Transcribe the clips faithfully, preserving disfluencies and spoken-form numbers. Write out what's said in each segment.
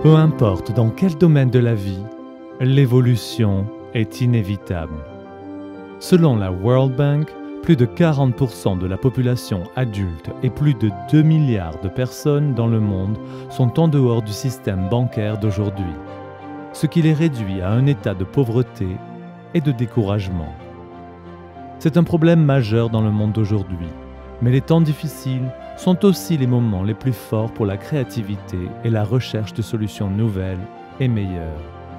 Peu importe dans quel domaine de la vie, l'évolution est inévitable. Selon la World Bank, plus de quarante pour cent de la population adulte et plus de deux milliards de personnes dans le monde sont en dehors du système bancaire d'aujourd'hui, ce qui les réduit à un état de pauvreté et de découragement. C'est un problème majeur dans le monde d'aujourd'hui, mais les temps difficiles sont aussi les moments les plus forts pour la créativité et la recherche de solutions nouvelles et meilleures.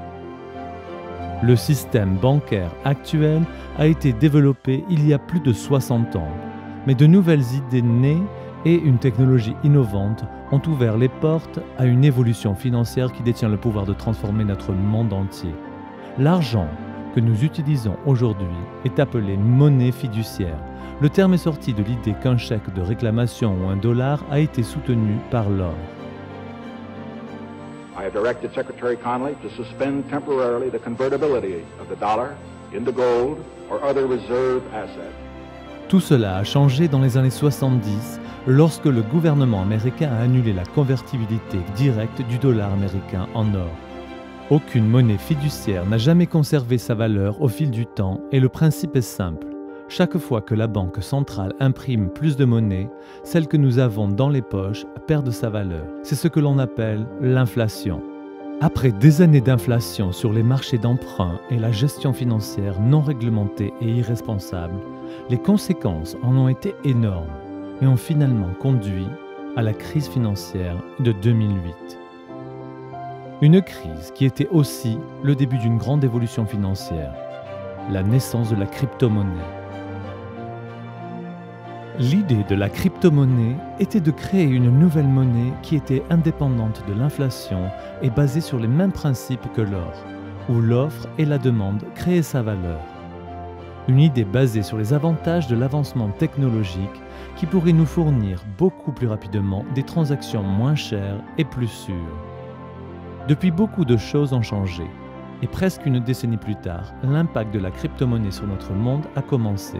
Le système bancaire actuel a été développé il y a plus de soixante ans, mais de nouvelles idées nées et une technologie innovante ont ouvert les portes à une évolution financière qui détient le pouvoir de transformer notre monde entier. L'argent que nous utilisons aujourd'hui est appelé monnaie fiduciaire. Le terme est sorti de l'idée qu'un chèque de réclamation ou un dollar a été soutenu par l'or. I have directed Secretary Connally to suspend temporarily the convertibility of the dollar into gold or other reserve assets. Tout cela a changé dans les années soixante-dix lorsque le gouvernement américain a annulé la convertibilité directe du dollar américain en or. Aucune monnaie fiduciaire n'a jamais conservé sa valeur au fil du temps et le principe est simple. Chaque fois que la banque centrale imprime plus de monnaie, celle que nous avons dans les poches perd de sa valeur. C'est ce que l'on appelle l'inflation. Après des années d'inflation sur les marchés d'emprunt et la gestion financière non réglementée et irresponsable, les conséquences en ont été énormes et ont finalement conduit à la crise financière de deux mille huit. Une crise qui était aussi le début d'une grande évolution financière, la naissance de la crypto-monnaie. L'idée de la crypto-monnaie était de créer une nouvelle monnaie qui était indépendante de l'inflation et basée sur les mêmes principes que l'or, où l'offre et la demande créaient sa valeur. Une idée basée sur les avantages de l'avancement technologique qui pourrait nous fournir beaucoup plus rapidement des transactions moins chères et plus sûres. Depuis, beaucoup de choses ont changé, et presque une décennie plus tard, l'impact de la crypto-monnaie sur notre monde a commencé.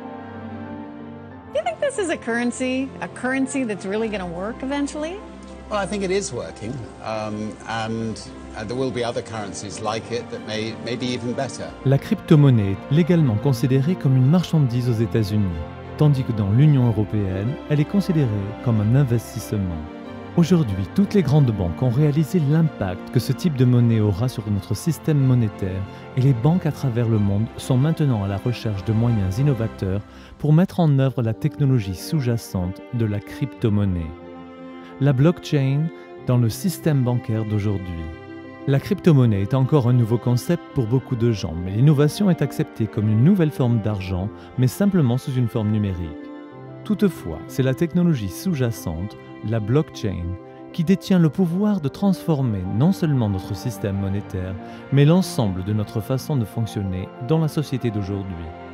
Do you think this is a currency, a currency that's really going to work eventually? Well, I think it is working, um, and uh, there will be other currencies like it that may, may be even better. La crypto-monnaie est légalement considérée comme une marchandise aux États-Unis, tandis que dans l'Union européenne, elle est considérée comme un investissement. Aujourd'hui, toutes les grandes banques ont réalisé l'impact que ce type de monnaie aura sur notre système monétaire et les banques à travers le monde sont maintenant à la recherche de moyens innovateurs pour mettre en œuvre la technologie sous-jacente de la crypto-monnaie. La blockchain dans le système bancaire d'aujourd'hui. La crypto-monnaie est encore un nouveau concept pour beaucoup de gens, mais l'innovation est acceptée comme une nouvelle forme d'argent, mais simplement sous une forme numérique. Toutefois, c'est la technologie sous-jacente, la blockchain, qui détient le pouvoir de transformer non seulement notre système monétaire, mais l'ensemble de notre façon de fonctionner dans la société d'aujourd'hui.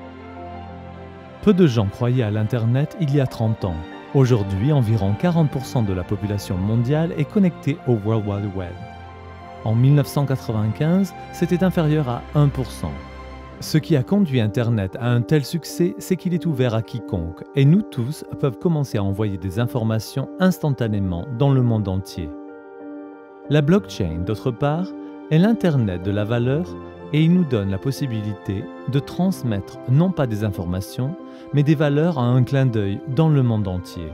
Peu de gens croyaient à l'Internet il y a trente ans. Aujourd'hui, environ quarante pour cent de la population mondiale est connectée au World Wide Web. En mille neuf cent quatre-vingt-quinze, c'était inférieur à un pour cent. Ce qui a conduit Internet à un tel succès, c'est qu'il est ouvert à quiconque, et nous tous peuvent commencer à envoyer des informations instantanément dans le monde entier. La blockchain, d'autre part, est l'Internet de la valeur et il nous donne la possibilité de transmettre non pas des informations, mais des valeurs à un clin d'œil dans le monde entier.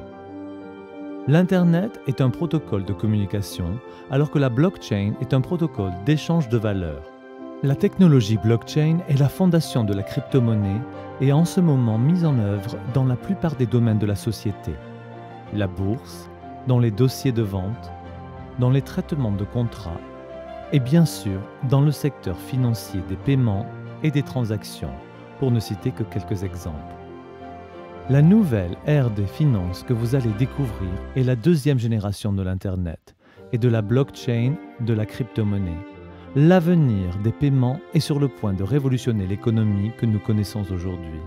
L'Internet est un protocole de communication, alors que la blockchain est un protocole d'échange de valeurs. La technologie blockchain est la fondation de la crypto-monnaie et est en ce moment mise en œuvre dans la plupart des domaines de la société. La bourse, dans les dossiers de vente, dans les traitements de contrats et bien sûr dans le secteur financier des paiements et des transactions, pour ne citer que quelques exemples. La nouvelle ère des finances que vous allez découvrir est la deuxième génération de l'Internet et de la blockchain de la crypto-monnaie. L'avenir des paiements est sur le point de révolutionner l'économie que nous connaissons aujourd'hui.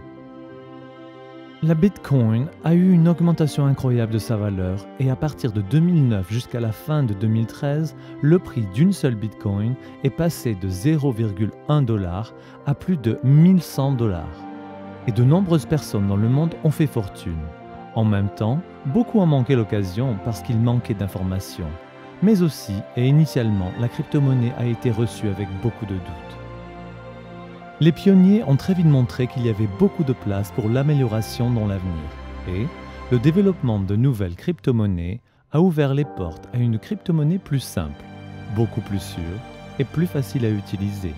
La Bitcoin a eu une augmentation incroyable de sa valeur et à partir de deux mille neuf jusqu'à la fin de deux mille treize, le prix d'une seule Bitcoin est passé de zéro virgule un dollar à plus de mille cent dollars. Et de nombreuses personnes dans le monde ont fait fortune. En même temps, beaucoup ont manqué l'occasion parce qu'ils manquaient d'informations. mais aussi, et initialement, la crypto-monnaie a été reçue avec beaucoup de doutes. Les pionniers ont très vite montré qu'il y avait beaucoup de place pour l'amélioration dans l'avenir, et le développement de nouvelles crypto-monnaies a ouvert les portes à une crypto-monnaie plus simple, beaucoup plus sûre et plus facile à utiliser.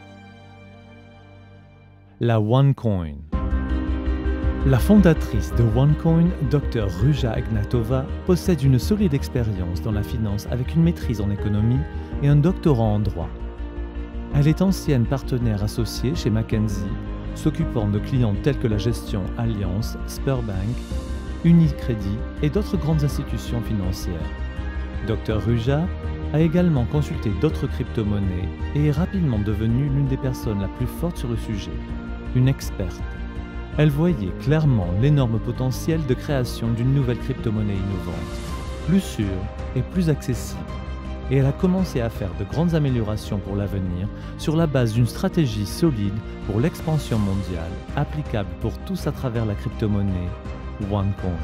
La OneCoin. La fondatrice de OneCoin, Dr Ruja Ignatova, possède une solide expérience dans la finance avec une maîtrise en économie et un doctorat en droit. Elle est ancienne partenaire associée chez McKinsey, s'occupant de clients tels que la gestion Allianz, Sberbank, Unicredit et d'autres grandes institutions financières. Dr Ruja a également consulté d'autres crypto-monnaies et est rapidement devenue l'une des personnes la plus forte sur le sujet, une experte. Elle voyait clairement l'énorme potentiel de création d'une nouvelle crypto-monnaie innovante, plus sûre et plus accessible. Et elle a commencé à faire de grandes améliorations pour l'avenir sur la base d'une stratégie solide pour l'expansion mondiale, applicable pour tous à travers la crypto-monnaie OneCoin.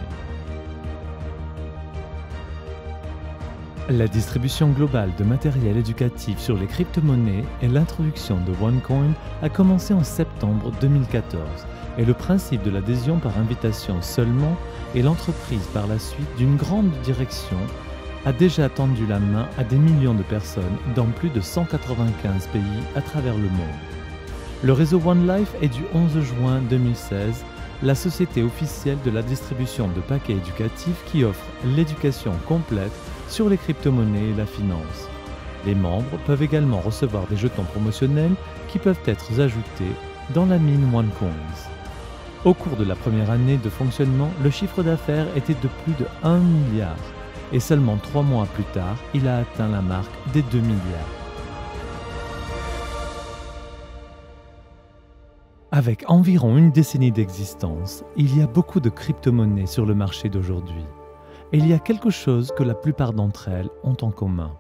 La distribution globale de matériel éducatif sur les crypto-monnaies et l'introduction de OneCoin a commencé en septembre deux mille quatorze et le principe de l'adhésion par invitation seulement et l'entreprise par la suite d'une grande direction a déjà tendu la main à des millions de personnes dans plus de cent quatre-vingt-quinze pays à travers le monde. Le réseau OneLife est du onze juin deux mille seize la société officielle de la distribution de paquets éducatifs qui offre l'éducation complète sur les crypto-monnaies et la finance. Les membres peuvent également recevoir des jetons promotionnels qui peuvent être ajoutés dans la mine OneCoins. Au cours de la première année de fonctionnement, le chiffre d'affaires était de plus de un milliard et seulement trois mois plus tard, il a atteint la marque des deux milliards. Avec environ une décennie d'existence, il y a beaucoup de crypto-monnaies sur le marché d'aujourd'hui. Et il y a quelque chose que la plupart d'entre elles ont en commun.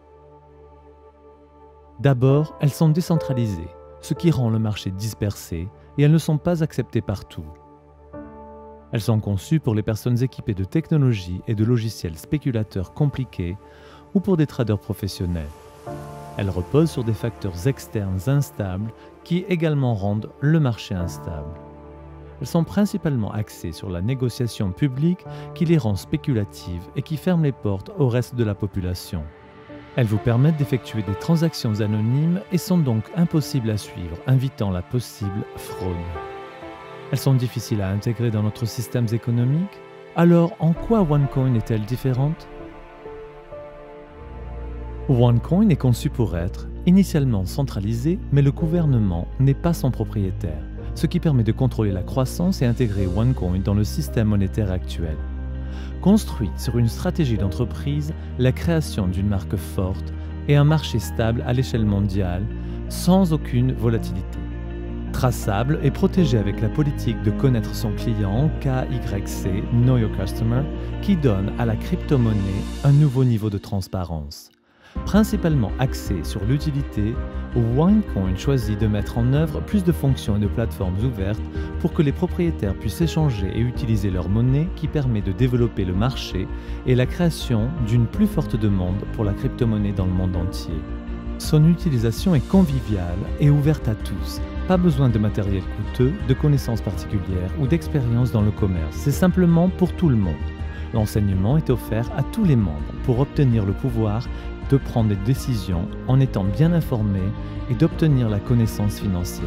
D'abord, elles sont décentralisées, ce qui rend le marché dispersé et elles ne sont pas acceptées partout. Elles sont conçues pour les personnes équipées de technologies et de logiciels spéculateurs compliqués ou pour des traders professionnels. Elles reposent sur des facteurs externes instables qui également rendent le marché instable. Elles sont principalement axées sur la négociation publique qui les rend spéculatives et qui ferme les portes au reste de la population. Elles vous permettent d'effectuer des transactions anonymes et sont donc impossibles à suivre, invitant la possible fraude. Elles sont difficiles à intégrer dans notre système économique. Alors, en quoi OneCoin est-elle différente? OneCoin est conçu pour être initialement centralisé, mais le gouvernement n'est pas son propriétaire, ce qui permet de contrôler la croissance et intégrer OneCoin dans le système monétaire actuel. Construite sur une stratégie d'entreprise, la création d'une marque forte et un marché stable à l'échelle mondiale, sans aucune volatilité. Traçable et protégé avec la politique de connaître son client K Y C, Know Your Customer, qui donne à la crypto-monnaie un nouveau niveau de transparence. Principalement axé sur l'utilité, OneCoin choisit de mettre en œuvre plus de fonctions et de plateformes ouvertes pour que les propriétaires puissent échanger et utiliser leur monnaie qui permet de développer le marché et la création d'une plus forte demande pour la crypto-monnaie dans le monde entier. Son utilisation est conviviale et ouverte à tous. Pas besoin de matériel coûteux, de connaissances particulières ou d'expérience dans le commerce. C'est simplement pour tout le monde. L'enseignement est offert à tous les membres pour obtenir le pouvoir de prendre des décisions en étant bien informés et d'obtenir la connaissance financière.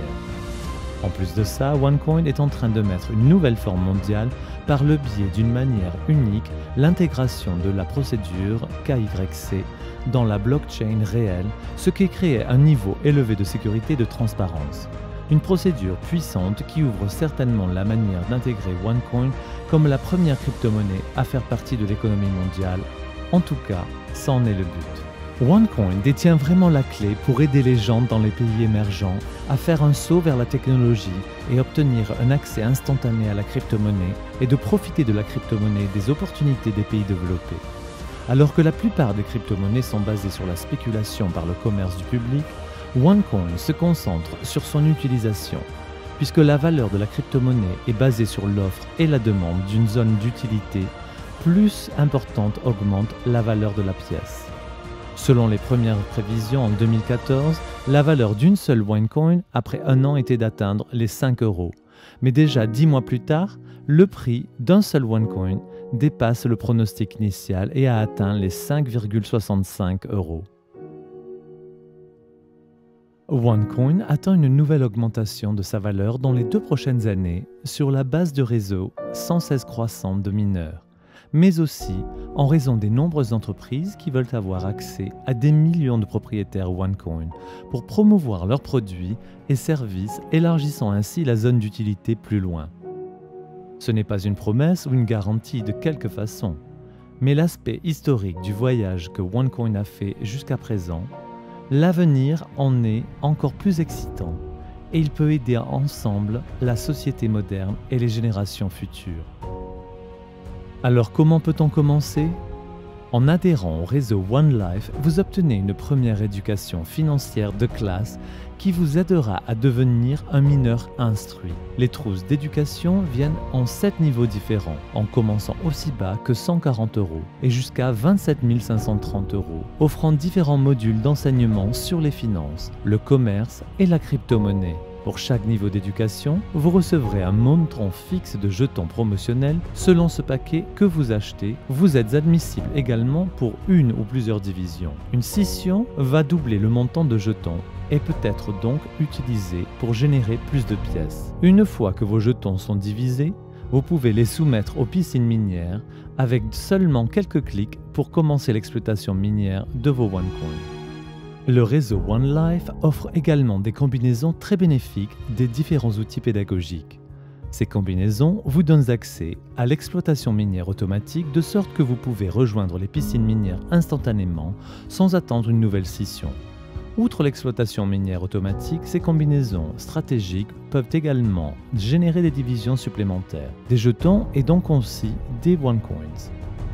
En plus de ça, OneCoin est en train de mettre une nouvelle forme mondiale par le biais d'une manière unique, l'intégration de la procédure K Y C dans la blockchain réelle, ce qui crée un niveau élevé de sécurité et de transparence. Une procédure puissante qui ouvre certainement la manière d'intégrer OneCoin comme la première crypto-monnaie à faire partie de l'économie mondiale. En tout cas, ça en est le but. OneCoin détient vraiment la clé pour aider les gens dans les pays émergents à faire un saut vers la technologie et obtenir un accès instantané à la crypto-monnaie et de profiter de la crypto-monnaie et des opportunités des pays développés. Alors que la plupart des crypto-monnaies sont basées sur la spéculation par le commerce du public, OneCoin se concentre sur son utilisation, puisque la valeur de la crypto-monnaie est basée sur l'offre et la demande d'une zone d'utilité plus importante augmente la valeur de la pièce. Selon les premières prévisions en deux mille quatorze, la valeur d'une seule OneCoin après un an était d'atteindre les cinq euros. Mais déjà dix mois plus tard, le prix d'un seul OneCoin dépasse le pronostic initial et a atteint les cinq virgule soixante-cinq euros. OneCoin attend une nouvelle augmentation de sa valeur dans les deux prochaines années sur la base de réseaux sans cesse croissant de mineurs, mais aussi en raison des nombreuses entreprises qui veulent avoir accès à des millions de propriétaires OneCoin pour promouvoir leurs produits et services, élargissant ainsi la zone d'utilité plus loin. Ce n'est pas une promesse ou une garantie de quelque façon, mais l'aspect historique du voyage que OneCoin a fait jusqu'à présent. L'avenir en est encore plus excitant et il peut aider ensemble la société moderne et les générations futures. Alors comment peut-on commencer ? En adhérant au réseau OneLife, vous obtenez une première éducation financière de classe qui vous aidera à devenir un mineur instruit. Les trousses d'éducation viennent en sept niveaux différents, en commençant aussi bas que cent quarante euros et jusqu'à vingt-sept mille cinq cent trente euros, offrant différents modules d'enseignement sur les finances, le commerce et la crypto-monnaie. Pour chaque niveau d'éducation, vous recevrez un montant fixe de jetons promotionnels selon ce paquet que vous achetez. Vous êtes admissible également pour une ou plusieurs divisions. Une scission va doubler le montant de jetons et peut être donc utilisée pour générer plus de pièces. Une fois que vos jetons sont divisés, vous pouvez les soumettre aux piscines minières avec seulement quelques clics pour commencer l'exploitation minière de vos OneCoin. Le réseau OneLife offre également des combinaisons très bénéfiques des différents outils pédagogiques. Ces combinaisons vous donnent accès à l'exploitation minière automatique de sorte que vous pouvez rejoindre les piscines minières instantanément sans attendre une nouvelle scission. Outre l'exploitation minière automatique, ces combinaisons stratégiques peuvent également générer des divisions supplémentaires, des jetons et donc aussi des OneCoins.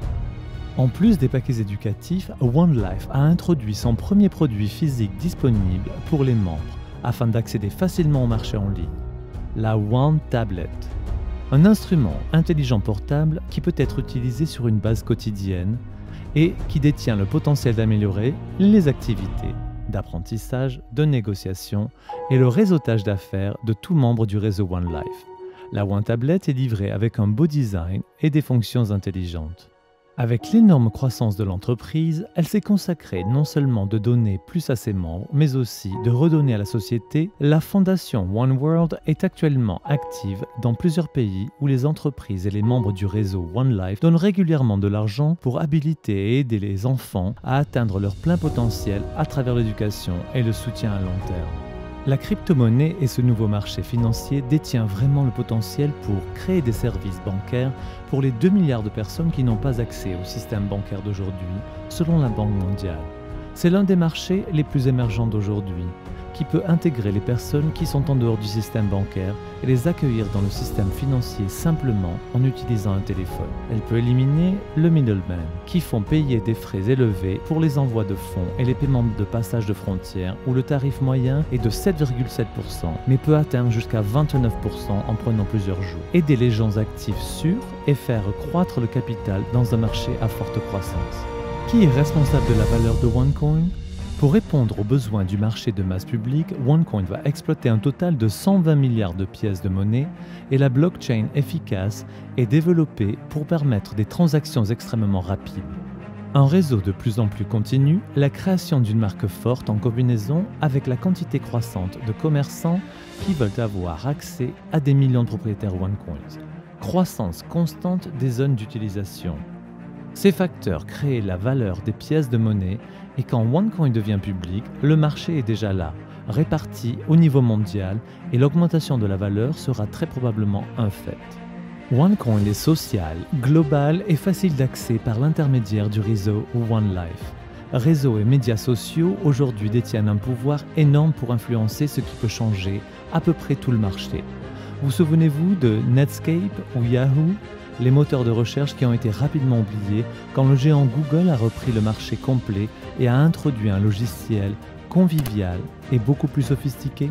En plus des paquets éducatifs, OneLife a introduit son premier produit physique disponible pour les membres afin d'accéder facilement au marché en ligne, la One Tablet. Un instrument intelligent portable qui peut être utilisé sur une base quotidienne et qui détient le potentiel d'améliorer les activités d'apprentissage, de négociation et le réseautage d'affaires de tout membre du réseau OneLife. La One Tablet est livrée avec un beau design et des fonctions intelligentes. Avec l'énorme croissance de l'entreprise, elle s'est consacrée non seulement de donner plus à ses membres, mais aussi de redonner à la société. La fondation One World est actuellement active dans plusieurs pays où les entreprises et les membres du réseau OneLife donnent régulièrement de l'argent pour habiliter et aider les enfants à atteindre leur plein potentiel à travers l'éducation et le soutien à long terme. La crypto-monnaie et ce nouveau marché financier détient vraiment le potentiel pour créer des services bancaires pour les deux milliards de personnes qui n'ont pas accès au système bancaire d'aujourd'hui, selon la Banque mondiale. C'est l'un des marchés les plus émergents d'aujourd'hui, qui peut intégrer les personnes qui sont en dehors du système bancaire et les accueillir dans le système financier simplement en utilisant un téléphone. Elle peut éliminer le middleman, qui font payer des frais élevés pour les envois de fonds et les paiements de passage de frontières, où le tarif moyen est de sept virgule sept pour cent, mais peut atteindre jusqu'à vingt-neuf pour cent en prenant plusieurs jours. Aider les gens actifs sûrs et faire croître le capital dans un marché à forte croissance. Qui est responsable de la valeur de OneCoin ? Pour répondre aux besoins du marché de masse publique, OneCoin va exploiter un total de cent vingt milliards de pièces de monnaie et la blockchain efficace est développée pour permettre des transactions extrêmement rapides. Un réseau de plus en plus continu, la création d'une marque forte en combinaison avec la quantité croissante de commerçants qui veulent avoir accès à des millions de propriétaires OneCoin. Croissance constante des zones d'utilisation. Ces facteurs créent la valeur des pièces de monnaie et quand OneCoin devient public, le marché est déjà là, réparti au niveau mondial et l'augmentation de la valeur sera très probablement un fait. OneCoin est social, global et facile d'accès par l'intermédiaire du réseau OneLife. Réseaux et médias sociaux aujourd'hui détiennent un pouvoir énorme pour influencer ce qui peut changer à peu près tout le marché. Vous souvenez-vous de Netscape ou Yahoo ? Les moteurs de recherche qui ont été rapidement oubliés quand le géant Google a repris le marché complet et a introduit un logiciel convivial et beaucoup plus sophistiqué.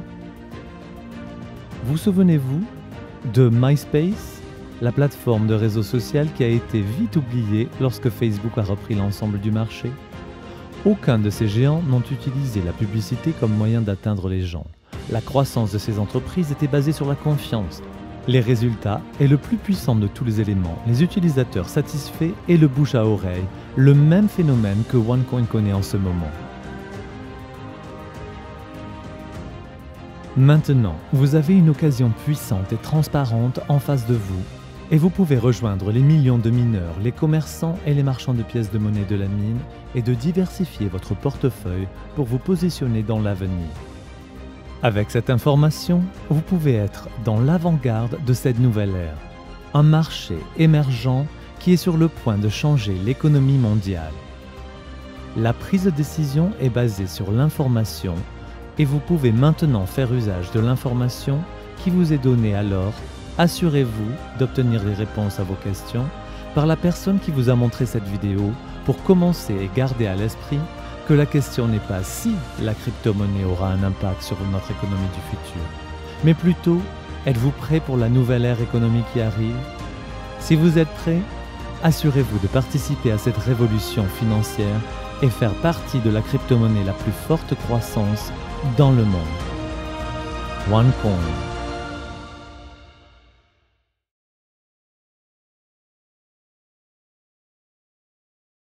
Vous souvenez-vous de MySpace, la plateforme de réseau social qui a été vite oubliée lorsque Facebook a repris l'ensemble du marché? Aucun de ces géants n'ont utilisé la publicité comme moyen d'atteindre les gens. La croissance de ces entreprises était basée sur la confiance. Les résultats est le plus puissant de tous les éléments, les utilisateurs satisfaits et le bouche à oreille, le même phénomène que OneCoin connaît en ce moment. Maintenant, vous avez une occasion puissante et transparente en face de vous et vous pouvez rejoindre les millions de mineurs, les commerçants et les marchands de pièces de monnaie de la mine et de diversifier votre portefeuille pour vous positionner dans l'avenir. Avec cette information, vous pouvez être dans l'avant-garde de cette nouvelle ère, un marché émergent qui est sur le point de changer l'économie mondiale. La prise de décision est basée sur l'information et vous pouvez maintenant faire usage de l'information qui vous est donnée alors. Assurez-vous d'obtenir des réponses à vos questions par la personne qui vous a montré cette vidéo pour commencer et garder à l'esprit que la question n'est pas si la crypto-monnaie aura un impact sur notre économie du futur, mais plutôt, êtes-vous prêt pour la nouvelle ère économique qui arrive? Si vous êtes prêt, assurez-vous de participer à cette révolution financière et faire partie de la crypto-monnaie la plus forte croissance dans le monde. OneCoin.